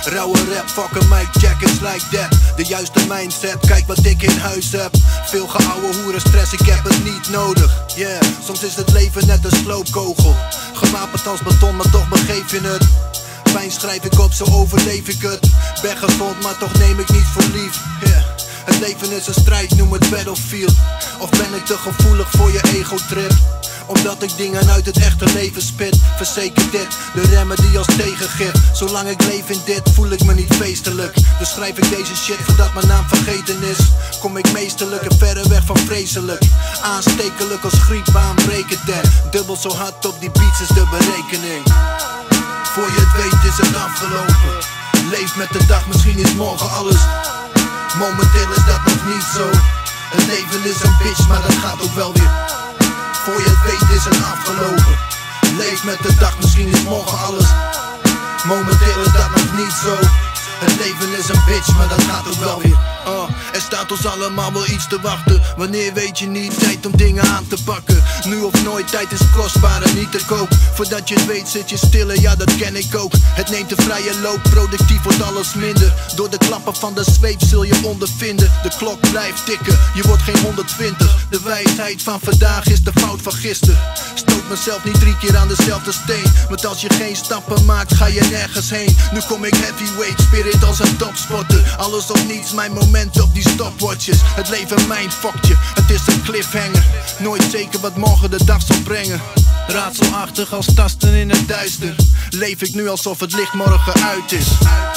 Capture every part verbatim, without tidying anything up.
Rauwe rap, fucking mic check, it's like that. De juiste mindset, kijk wat ik in huis heb. Veel geouwe hoeren stress, ik heb het niet nodig. Yeah, soms is het leven net een sloopkogel. Gewapend als beton, maar toch begeef je het. Pijn schrijf ik op, zo overleef ik het. Ben gezond, maar toch neem ik niet voor lief. Yeah. Het leven is een strijd, noem het battlefield. Of ben ik te gevoelig voor je ego-trip? Omdat ik dingen uit het echte leven spit. Verzeker dit, de remmen die als tegengif. Zolang ik leef in dit, voel ik me niet feestelijk. Dus schrijf ik deze shit voordat mijn naam vergeten is. Kom ik meesterlijk en verre weg van vreselijk. Aanstekelijk als griep, aanbrekend en dubbel zo hard op die beats is de berekening. Voor je het weet is het afgelopen. Leef met de dag, misschien is morgen alles. Momenteel is dat nog niet zo. Het leven is een bitch, maar dat gaat ook wel weer. Voor je het weet is het afgelopen. Leef met de dag, misschien is morgen alles. Momenteel is dat nog niet zo. Het leven is een bitch, maar dat gaat ook wel weer. uh, Er staat ons allemaal wel iets te wachten. Wanneer weet je niet, tijd om dingen aan te pakken. Nu of nooit, tijd is kostbaar en niet te koop. Voordat je het weet zit je stille, ja dat ken ik ook. Het neemt een vrije loop, productief wordt alles minder. Door de klappen van de zweep zul je ondervinden. De klok blijft tikken, je wordt geen honderdtwintig. De wijsheid van vandaag is de fout van gisteren. Stoot mezelf niet drie keer aan dezelfde steen. Want als je geen stappen maakt, ga je nergens heen. Nu kom ik heavyweight, spirit als een topsporter. Alles of niets, mijn moment op die stopwatches. Het leven mindfuckt je, het is een cliffhanger. Nooit zeker wat morgen de dag zal brengen. Raadselachtig als tasten in het duister. Leef ik nu alsof het licht morgen uit is.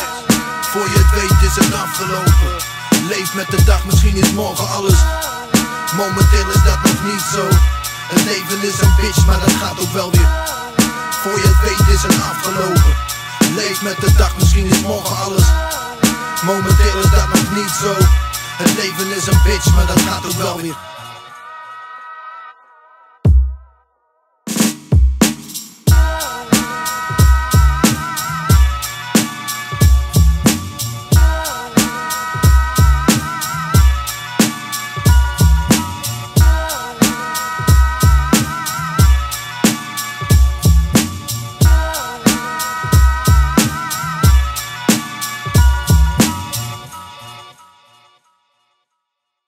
Voor je het weet is het afgelopen. Leef met de dag, misschien is morgen alles. Momenteel is dat nog niet zo. Het leven is een bitch, maar dat gaat ook wel weer. Voor je het weet is het afgelopen. Leef met de dag, misschien is morgen alles. Momenteel is dat nog niet zo. Het leven is een bitch, maar dat gaat ook wel weer.